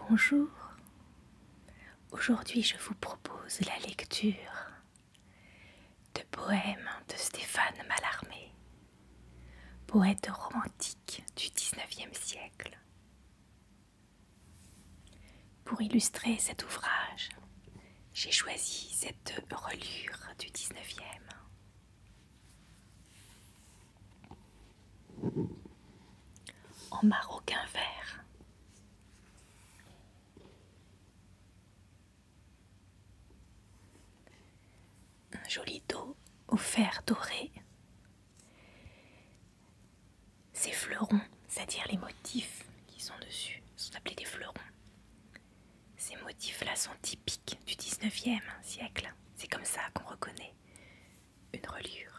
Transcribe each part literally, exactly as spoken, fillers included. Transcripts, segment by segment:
Bonjour, aujourd'hui je vous propose la lecture de poèmes de Stéphane Mallarmé, poète romantique du dix-neuvième siècle. Pour illustrer cet ouvrage, j'ai choisi cette reliure du dix-neuvième. En maroquin vert. Un joli dos au fer doré. Ces fleurons, c'est-à-dire les motifs qui sont dessus, sont appelés des fleurons. Ces motifs-là sont typiques du dix-neuvième siècle. C'est comme ça qu'on reconnaît une reliure.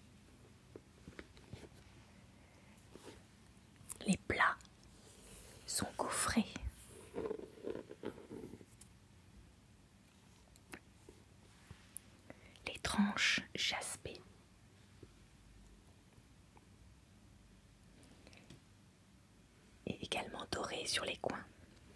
Les plats sont gaufrés. Les tranches jaspées. Et également dorées sur les coins.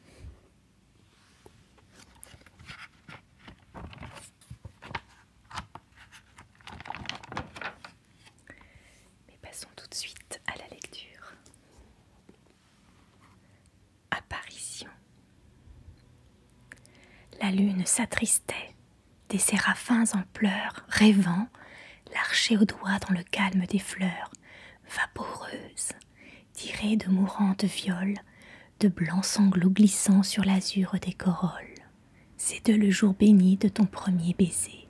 Mais passons tout de suite à la lecture. Apparition. La lune s'attristait, des séraphins en pleurs, rêvant, l'archer au doigt dans le calme des fleurs, vaporeuses, tirées de mourantes violes, de blancs sanglots glissant sur l'azur des corolles. C'est de le jour béni de ton premier baiser.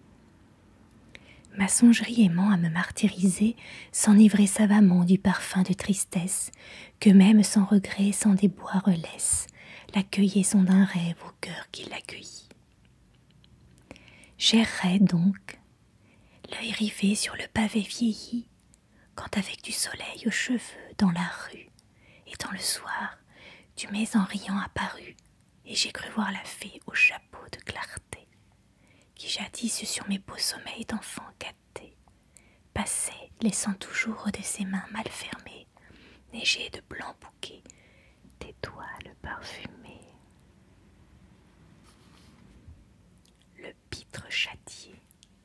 Ma songerie aimant à me martyriser, s'enivrer savamment du parfum de tristesse, que même sans regret, sans déboire laisse, l'accueillait d'un rêve au cœur qui l'accueillit. J'errais donc, l'œil rivé sur le pavé vieilli, quand avec du soleil aux cheveux dans la rue, et dans le soir, tu m'es en riant apparu, et j'ai cru voir la fée au chapeau de clarté, qui jadis sur mes beaux sommeils d'enfant gâtés, passait, laissant toujours de ses mains mal fermées, neiger de blancs bouquets, d'étoiles parfumées. Le pitre châtié.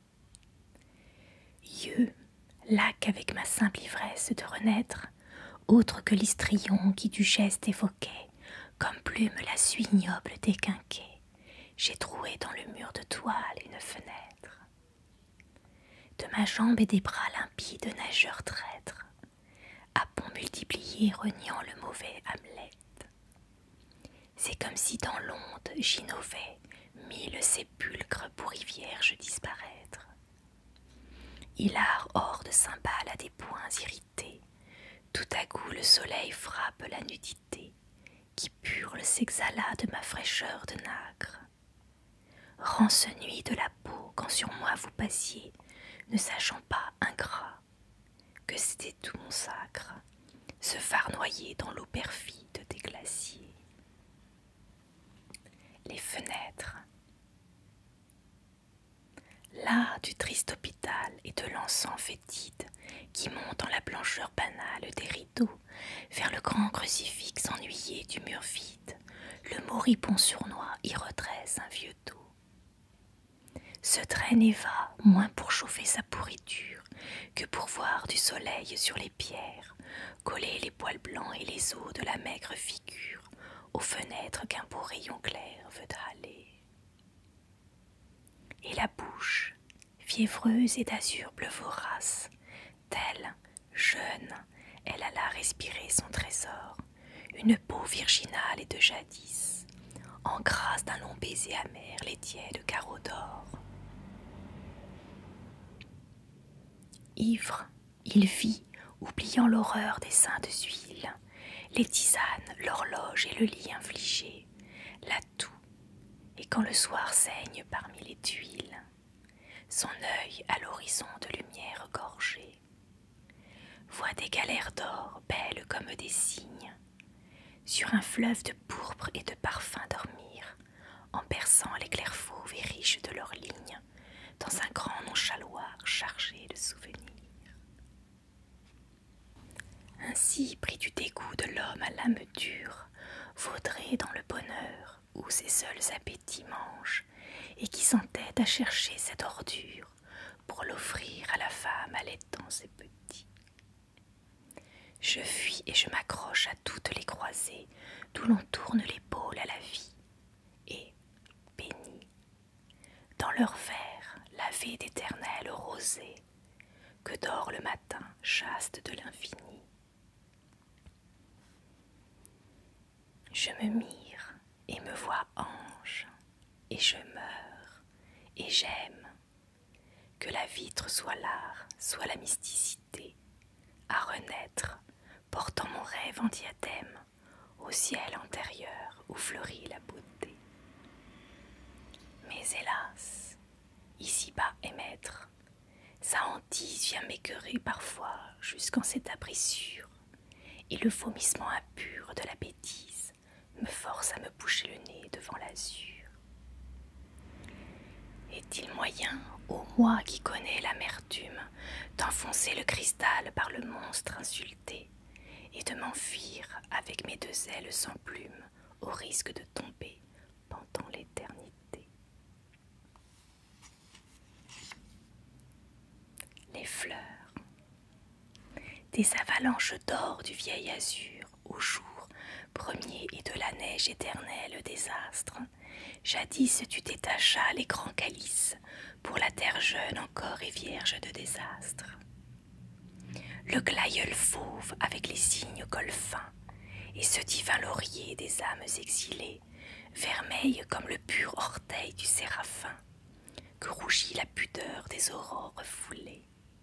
Yeux, lac avec ma simple ivresse de renaître, autre que l'histrion qui du geste évoquait, comme plume la suie ignoble déquinquée, j'ai troué dans le mur de toile une fenêtre. De ma jambe et des bras limpides nageurs traîtres, à pont multiplié reniant le mauvais Hamlet. C'est comme si dans l'onde j'innovais mille sépulcres pour y vierge disparaître. Hilar hors de cymbales à des points irrités, tout à coup le soleil frappe la nudité, qui purle s'exhala de ma fraîcheur de nacre. Rends ce nuit de la peau quand sur moi vous passiez, ne sachant pas, ingrat, que c'était tout mon sacre, ce phare noyé dans l'eau perfide des glaciers. Les fenêtres. Là du triste hôpital et de l'encens fétide qui monte dans la blancheur banale des rideaux vers le grand crucifix ennuyé du mur vide, le moribond sournois y redresse un vieux dos. Se traîne et va, moins pour chauffer sa pourriture que pour voir du soleil sur les pierres, coller les poils blancs et les os de la maigre figure aux fenêtres qu'un beau rayon clair veut haler. Et la bouche, fiévreuse et d'azur bleu vorace, telle, jeune, elle alla respirer son trésor, une peau virginale et de jadis, en grâce d'un long baiser amer les tièdes carreaux d'or. Ivre, il vit, oubliant l'horreur des saintes huiles, les tisanes, l'horloge et le lit infligé, la toux, et quand le soir saigne parmi les tuiles, son œil à l'horizon de lumière gorgée, voit des galères d'or belles comme des cygnes, sur un fleuve de pourpre et de parfum dormir, en perçant les clairs fauves et riches de leurs lignes, dans un grand nonchaloir chargé de souvenirs. Ainsi, pris du dégoût de l'homme à l'âme dure, vaudrait dans le bonheur où ses seuls appétits mangent, et qui s'entête à chercher cette ordure pour l'offrir à la femme allaitant ses petits. Je fuis et je m'accroche à toutes les croisées d'où l'on tourne l'épaule à la vie, et, bénis, dans leurs vers lavés d'éternelle rosée, que dort le matin chaste de l'infini. Je me mire et me vois ange, et je meurs, et j'aime, que la vitre soit l'art, soit la mysticité, à renaître, portant mon rêve en diadème, au ciel antérieur où fleurit la beauté. Mais hélas, ici-bas est maître, sa hantise vient m'écœurer parfois jusqu'en cet abri sûr, et le vomissement impur de la bêtise me force à me boucher le nez devant l'azur. Est-il moyen, ô moi qui connais l'amertume, d'enfoncer le cristal par le monstre insulté, et de m'enfuir avec mes deux ailes sans plume, au risque de tomber pendant l'éternité? Les fleurs, des avalanches d'or du vieil azur, au jour premier et de la neige éternelle des astres, jadis tu détachas les grands calices, pour la terre jeune encore et vierge de désastres. Le glaïeul fauve avec les cygnes golfins, et ce divin laurier des âmes exilées, vermeil comme le pur orteil du séraphin, que rougit la pudeur des aurores foulées.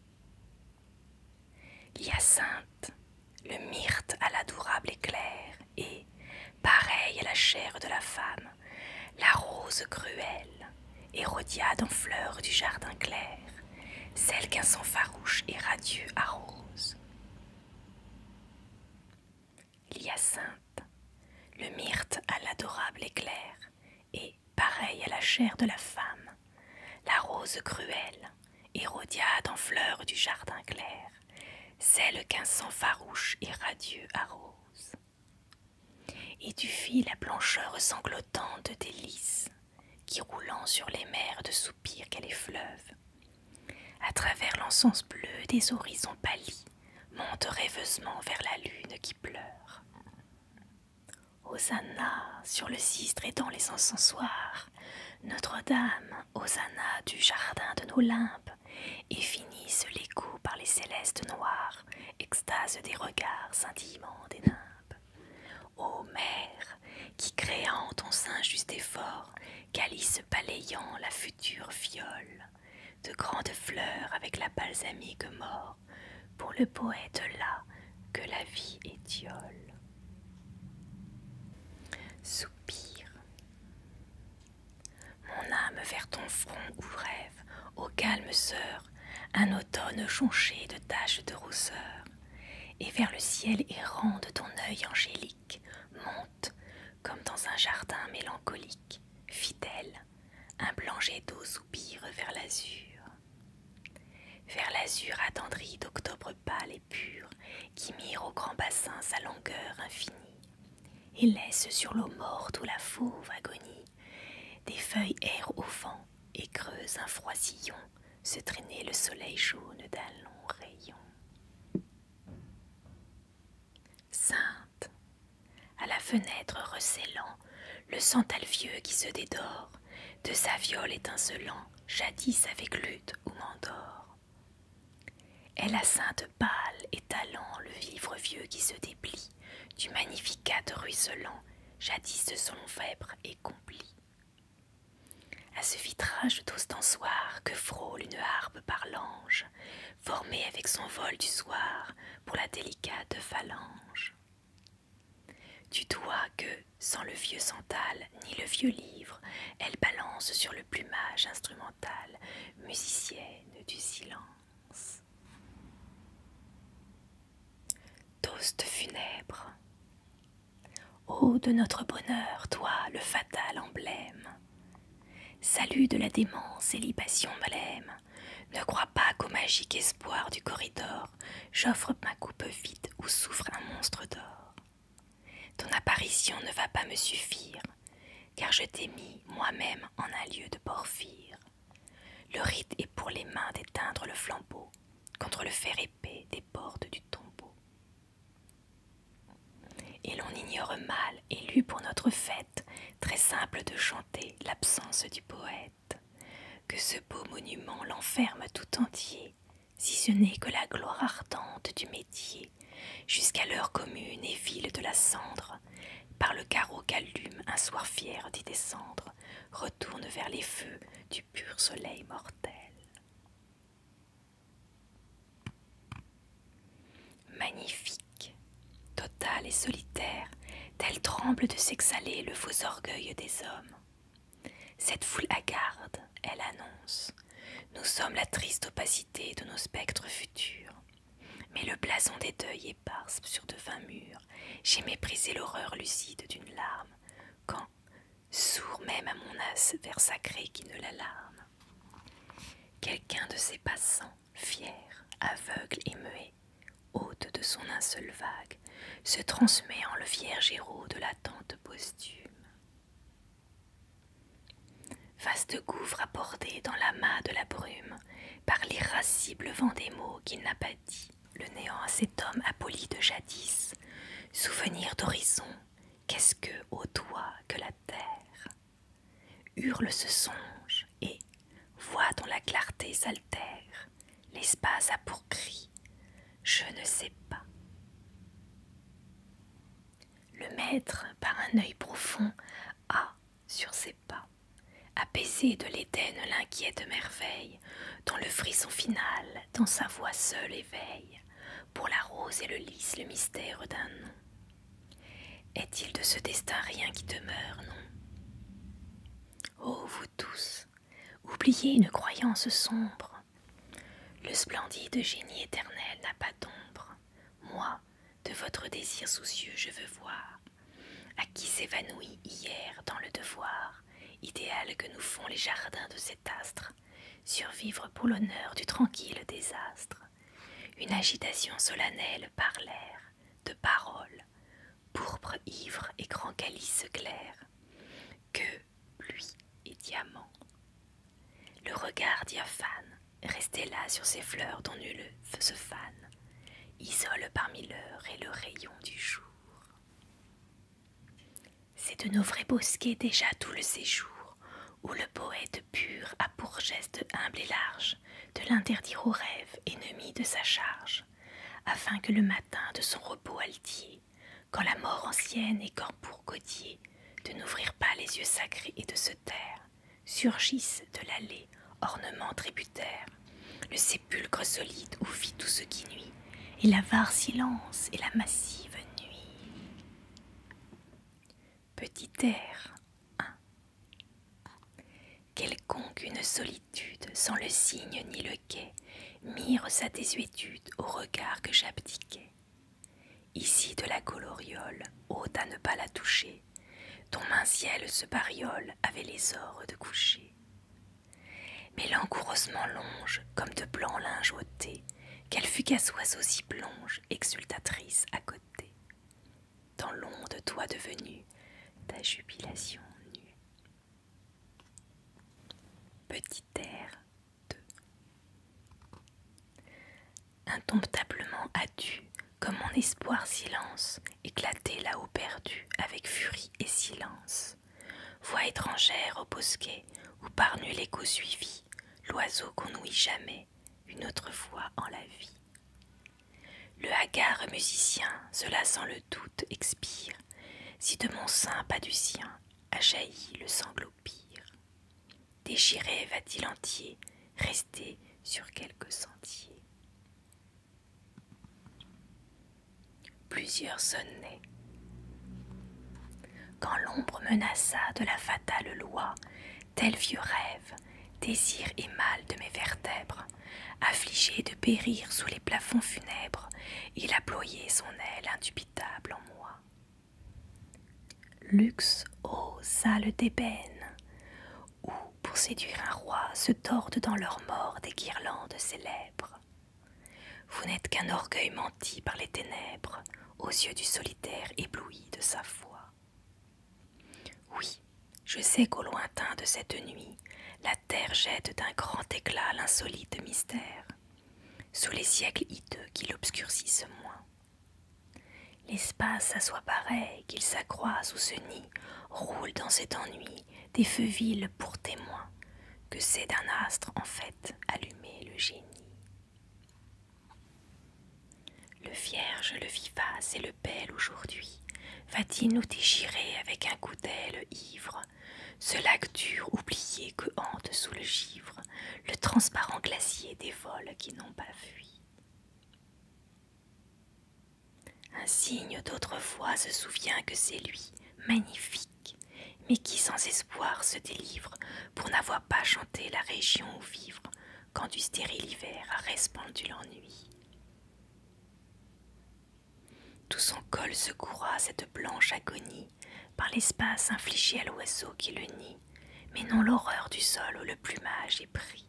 L'hyacinthe, le myrte à l'adorable éclair, et, pareil à la chair de la femme, la rose cruelle, Hérodiade en fleurs du jardin clair, celle qu'un sang farouche et radieux arrose. L'hyacinthe, le myrte à l'adorable éclair, et, pareil à la chair de la femme, la rose cruelle, Hérodiade en fleurs du jardin clair, celle qu'un sang farouche et radieux arrose. Et tu fis la blancheur sanglotante des lys, qui roulant sur les mers de soupirs qu'est les fleuves, à travers l'encens bleu des horizons pâlis, monte rêveusement vers la lune qui pleure. Hosanna sur le cistre et dans les encensoirs, Notre-Dame, Hosanna du jardin de nos limbes, et finisse l'écho par les célestes noirs, extase des regards scintillement des nimbes. Ô mère, qui créant ton sein juste et fort, calice balayant la future fiole, de grandes fleurs avec la balsamique mort, pour le poète là que la vie étiole. Soupir. Mon âme vers ton front où rêve, ô calme sœur, un automne jonché de taches de rousseur, et vers le ciel errant de ton œil angélique monte, comme dans un jardin mélancolique, fidèle, un blanc jet d'eau soupire vers l'azur. Vers l'azur attendri d'octobre pâle et pur, qui mire au grand bassin sa longueur infinie, et laisse sur l'eau morte où la fauve agonie, des feuilles errent au vent et creusent un froid sillon, se traîner le soleil jaune d'un long rayon. Sainte, à la fenêtre recélant le santal vieux qui se dédore, de sa viole étincelant, jadis avec lutte ou m'endort. Elle la sainte pâle étalant le vivre vieux qui se déplie, du magnificat ruisselant, jadis de son vèbre et compli. À ce vitrage d'ostensoir que frôle une harpe par l'ange, formée avec son vol du soir pour la délicate phalange. Du doigt que, sans le vieux santal ni le vieux livre, elle balance sur le plumage instrumental, musicienne du silence. Toast funèbre. Ô de notre bonheur, toi, le fatal emblème, salut de la démence et libation blême, ne crois pas qu'au magique espoir du corridor, j'offre ma coupe vide où souffre un monstre d'or. Ton apparition ne va pas me suffire, car je t'ai mis moi-même en un lieu de porphyre. Le rite est pour les mains d'éteindre le flambeau contre le fer épais des portes du tombeau. Et l'on ignore mal, élu pour notre fête, très simple de chanter l'absence du poète, que ce beau monument l'enferme tout entier, si ce n'est que la gloire ardente du métier, jusqu'à l'heure commune et vile de la cendre, par le carreau qu'allume un soir fier d'y descendre, retourne vers les feux du pur soleil mortel. Magnifique, total et solitaire, tel tremble de s'exhaler le faux orgueil des hommes. Cette foule hagarde, elle annonce, nous sommes la triste opacité de nos spectres futurs. Mais le blason des deuils éparse sur de vains murs, j'ai méprisé l'horreur lucide d'une larme, quand, sourd même à mon as vers sacré qui ne l'alarme, quelqu'un de ces passants, fier, aveugle et muet, hôte de son un seul vague, se transmet en le vierge héros de l'attente posthume. Vaste gouffre abordé dans l'amas de la brume, par l'irascible vent des mots qu'il n'a pas dit, le néant à cet homme appoli de jadis, souvenir d'horizon, qu'est-ce que, ô toi, que la terre? Hurle ce songe, et, voix dont la clarté s'altère, l'espace a pour cri, je ne sais pas. Le maître, par un œil profond, a, sur ses pas, apaisé de l'Éden l'inquiète merveille, dont le frisson final, dans sa voix seule éveille, pour la rose et le lys le mystère d'un nom. Est-il de ce destin rien qui demeure, non? Ô vous tous, oubliez une croyance sombre. Le splendide génie éternel n'a pas d'ombre. Moi, de votre désir soucieux, je veux voir, à qui s'évanouit hier dans le devoir, idéal que nous font les jardins de cet astre, survivre pour l'honneur du tranquille désastre. Une agitation solennelle par l'air, de paroles, pourpre ivre et grand calice clair, que pluie et diamant. Le regard diaphane, resté là sur ces fleurs dont nul se fane, isole parmi l'heure et le rayon du jour. C'est de nos vrais bosquets déjà tout le séjour, où le poète pur a pour geste humble et large de l'interdire au rêve ennemi de sa charge, afin que le matin de son repos altier, quand la mort ancienne et corps godier, de n'ouvrir pas les yeux sacrés et de se taire, surgisse de l'allée ornement tributaire, le sépulcre solide où vit tout ce qui nuit, et l'avare silence et la massive nuit. Petit air, un. Quelconque une solitude, sans le signe ni le quai, mire sa désuétude au regard que j'abdiquais. Ici de la gloriole, haute à ne pas la toucher, ton mince ciel se bariole avec les ors de coucher. Mais langoureusement longe, comme de blancs linges ôtés, quel fugace oiseau s'y plonge, exultatrice à côté. Dans l'onde toi devenue, ta jubilation nue. Petit air deux. Indomptablement as-tu, comme mon espoir silence, éclaté là-haut perdu, avec furie et silence. Voix étrangère au bosquet, où par nul écho suivi, l'oiseau qu'on n'ouït jamais, une autre voix en la vie. Le hagard musicien, cela sans le doute expire, si de mon sein pas du sien a jailli le sanglot pire. Déchiré va-t-il entier, rester sur quelque sentier. Plusieurs sonnaient. Quand l'ombre menaça de la fatale loi, tel vieux rêve, désir et mal de mes vertèbres, affligé de périr sous les plafonds funèbres, il a ployé son aile indubitable en moi. Luxe, ô salle d'ébène, où, pour séduire un roi, se tordent dans leur mort des guirlandes célèbres. Vous n'êtes qu'un orgueil menti par les ténèbres, aux yeux du solitaire ébloui de sa foi. Oui, Je sais qu'au lointain de cette nuit, la terre jette d'un grand éclat l'insolite mystère, sous les siècles hideux qui l'obscurcissent moins. L'espace à soi pareil qu'il s'accroît sous ce nid, roule dans cet ennui des feux vils pour témoin, que c'est d'un astre en fait allumé le génie. Le vierge, le vivace et le bel aujourd'hui, va-t-il nous déchirer avec un coup d'aile ivre, ce lac dur oublié que hante sous le givre, le transparent glacier des vols qui n'ont pas fui. Un cygne d'autrefois se souvient que c'est lui, magnifique, mais qui sans espoir se délivre pour n'avoir pas chanté la région où vivre quand du stérile hiver a répandu l'ennui. Tout son col secoura cette blanche agonie par l'espace infligé à l'oiseau qui le nie, mais non l'horreur du sol où le plumage est pris.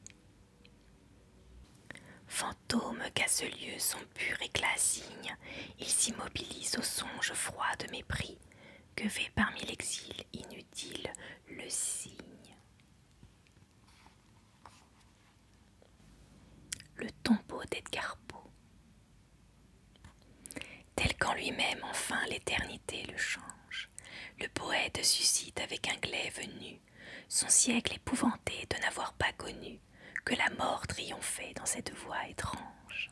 Fantôme qu'à ce lieu son pur éclat signe, il s'immobilise au songe froid de mépris, que fait parmi l'exil inutile le cygne. Le tombeau d'Edgar Poe. Tel qu'en lui-même enfin l'éternité le change, le poète suscite avec un glaive nu son siècle épouvanté de n'avoir pas connu que la mort triomphait dans cette voie étrange.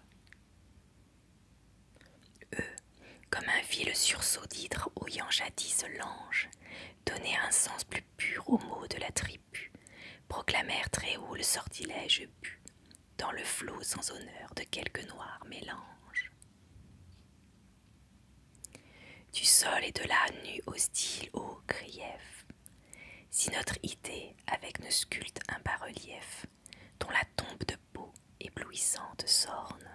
Eux, comme un vil sursaut d'hydre oyant jadis l'ange, donner un sens plus pur aux mots de la tribu, proclamèrent très haut le sortilège bu, dans le flot sans honneur de quelque noir mélange. Du sol et de là nu hostile ô grief, si notre idée avec ne sculpte un bas-relief, dont la tombe de peau éblouissante s'orne.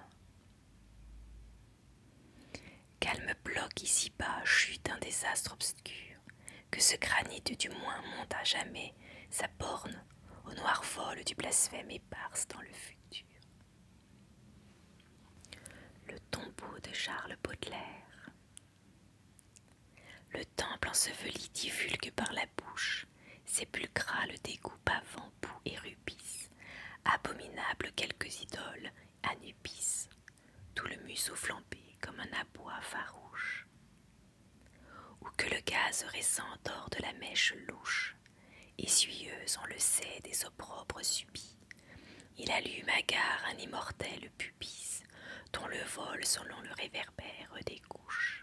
Calme bloc ici-bas chute un désastre obscur, que ce granit du moins monte à jamais sa borne au noir vol du blasphème éparse dans le futur. Le tombeau de Charles Baudelaire. Le temple enseveli divulgue par la bouche, sépulcral dégoût pavant, boue et rubis, abominable quelques idoles, Anubis, tout le museau flambé comme un aboi farouche, ou que le gaz récent dort de la mèche louche, essuyeuse on le sait des opprobres subis, il allume hagard un immortel pubis, dont le vol selon le réverbère des couches.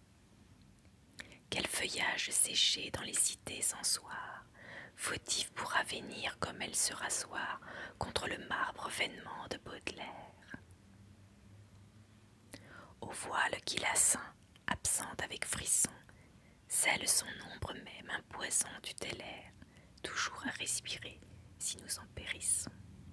Quel feuillage séché dans les cités sans soir, fautif pour avenir comme elle se rasseoir contre le marbre vainement de Baudelaire. Au voile qui la ceint, absente avec frisson, scelle son ombre même un poison tutélaire, toujours à respirer si nous en périssons.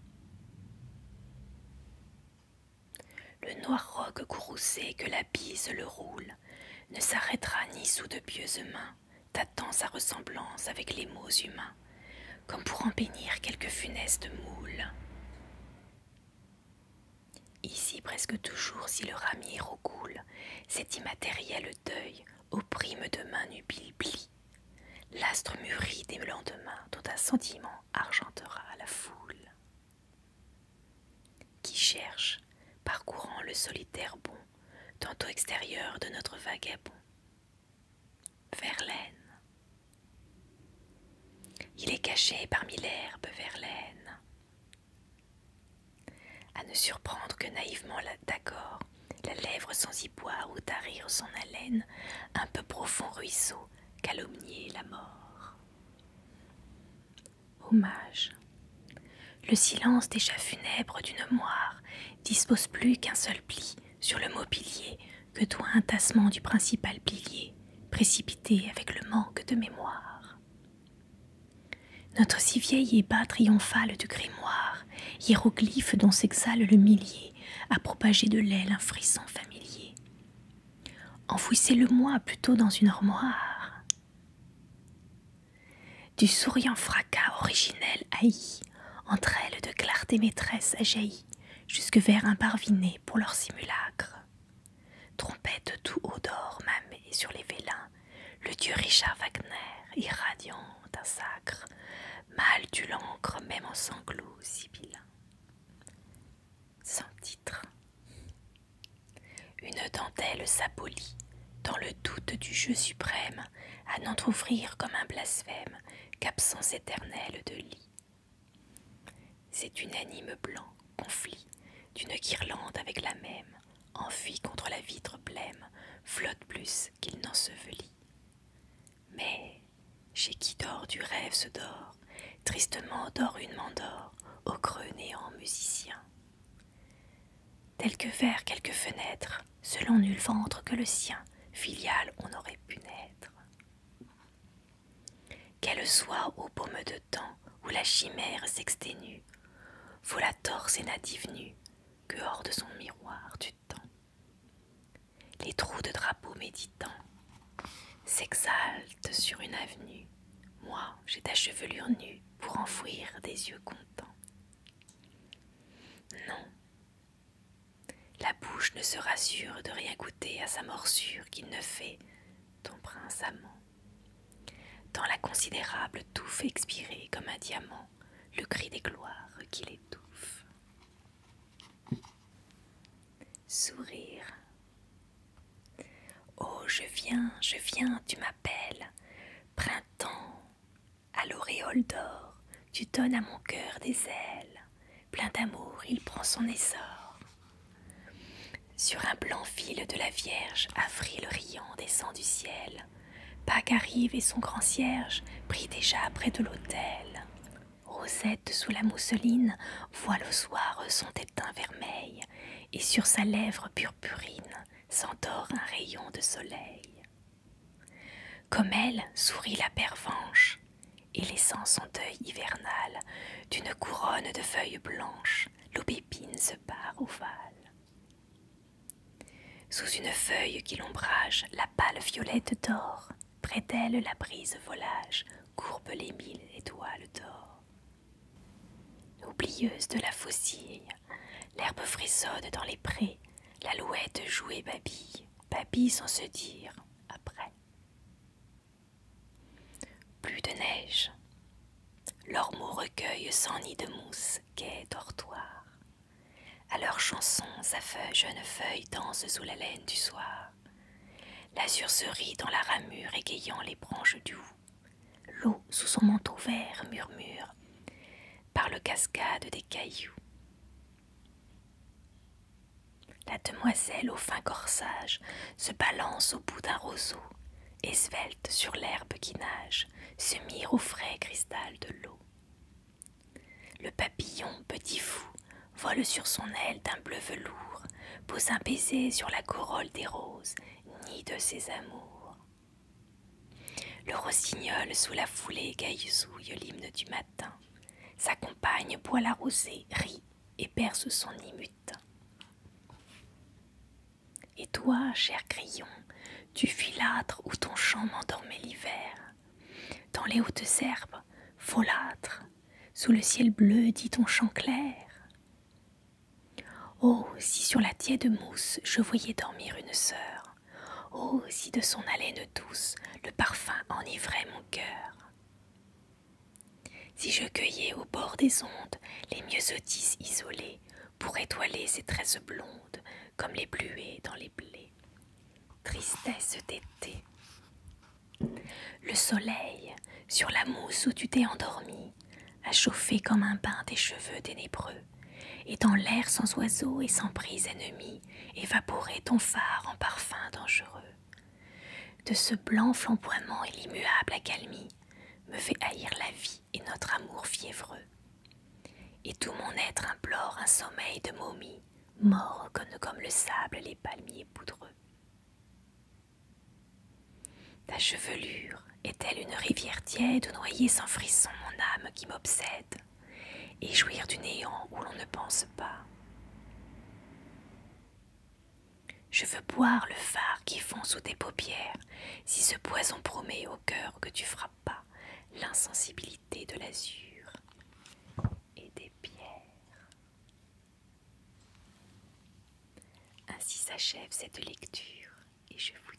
Le noir roc courroucé que la bise le roule ne s'arrêtera ni sous de pieuses mains, tâtant sa ressemblance avec les mots humains, comme pour en bénir quelque funeste moule. Ici presque toujours si le ramier roucoule, cet immatériel deuil opprime de main nubile plie, l'astre mûri des lendemains dont un sentiment argentera la foule. Qui cherche, parcourant le solitaire bond, tantôt extérieur de notre vagabond, Verlaine. Il est caché parmi l'herbe Verlaine. À ne surprendre que naïvement d'accord, la lèvre sans y boire ou tarir son haleine, un peu profond ruisseau, calomnier la mort. Hommage. Le silence déjà funèbre d'une moire dispose plus qu'un seul pli sur le mobilier que doit un tassement du principal pilier, précipité avec le manque de mémoire. Notre si vieil ébat triomphal du grimoire, hiéroglyphe dont s'exhale le millier, a propagé de l'aile un frisson familier. Enfouissez-le-moi plutôt dans une armoire. Du souriant fracas originel haï, entre elles de clarté maîtresse a jailli, jusque vers un parviné pour leur simulacre. Trompette tout haut d'or mâmée sur les vélins, le dieu Richard Wagner irradiant d'un chien sacre, mâle tu l'encre même en sanglots sibyllins. Sans titre. Une dentelle s'abolit, dans le doute du jeu suprême, à n'entr'ouvrir comme un blasphème qu'absence éternelle de lit. C'est unanime blanc, conflit, d'une guirlande avec la même, enfui contre la vitre blême, flotte plus qu'il n'ensevelit. Mais, chez qui dort du rêve se dort, tristement dort une mandore, au creux néant musicien. Tel que vers quelques fenêtres, selon nul ventre que le sien, filial on aurait pu naître. Qu'elle soit au baume de temps, où la chimère s'exténue, faut la torse et native nue, que hors de son miroir du temps. Les trous de drapeaux méditants s'exaltent sur une avenue. Moi, j'ai ta chevelure nue pour enfouir des yeux contents. Non, la bouche ne se rassure de rien goûter à sa morsure qu'il ne fait, ton prince amant. Dans la considérable touffe expirée comme un diamant, le cri des gloires qui l'étouffe. Sourire. Oh, je viens, je viens, tu m'appelles. Printemps, à l'auréole d'or, tu donnes à mon cœur des ailes. Plein d'amour, il prend son essor. Sur un blanc fil de la Vierge, avril riant descend du ciel. Pâques arrive et son grand cierge prie déjà près de l'autel. Rosette sous la mousseline voit le soir son étain vermeil, et sur sa lèvre purpurine s'endort un rayon de soleil. Comme elle sourit la pervenche, et laissant son deuil hivernal, d'une couronne de feuilles blanches, l'aubépine se part ovale. Sous une feuille qui l'ombrage, la pâle violette d'or, près d'elle la brise volage courbe les mille étoiles d'or. Oublieuse de la faucille, l'herbe frissonne dans les prés, l'alouette joue et babille, babille sans se dire après. Plus de neige, l'ormeau recueille sans nid de mousse, gai dortoir. À leur chanson, sa feuille, jeune feuille danse sous la laine du soir. L'azur se rit dans la ramure égayant les branches du houx. L'eau sous son manteau vert murmure par le cascade des cailloux. La demoiselle au fin corsage se balance au bout d'un roseau, et svelte sur l'herbe qui nage, se mire au frais cristal de l'eau. Le papillon, petit fou, vole sur son aile d'un bleu velours, pose un baiser sur la corolle des roses, nid de ses amours. Le rossignol sous la foulée gaillezouille l'hymne du matin. Sa compagne boit la rosée, rit et berce son nid mutin. Et toi, cher grillon, tu filâtres où ton chant m'endormait l'hiver. Dans les hautes herbes, folâtre, sous le ciel bleu dit ton chant clair. Oh, si sur la tiède mousse je voyais dormir une sœur. Oh, si de son haleine douce le parfum enivrait mon cœur. Si je cueillais au bord des ondes les myosotis isolés pour étoiler ses tresses blondes comme les bluets dans les blés. Tristesse d'été. Le soleil, sur la mousse où tu t'es endormi, a chauffé comme un bain tes cheveux ténébreux, et dans l'air sans oiseaux et sans brise ennemie, évaporé ton phare en parfum dangereux. De ce blanc flamboiement et l'immuable accalmie me fait haïr la vie et notre amour fiévreux. Et tout mon être implore un sommeil de momie, mort comme, comme le sable les palmiers poudreux. Ta chevelure est-elle une rivière tiède où noyer sans frisson mon âme qui m'obsède, et jouir du néant où l'on ne pense pas? Je veux boire le phare qui fond sous tes paupières, si ce poison promet au cœur que tu frappes pas l'insensibilité de l'azur et des pierres. Ainsi s'achève cette lecture, et je vous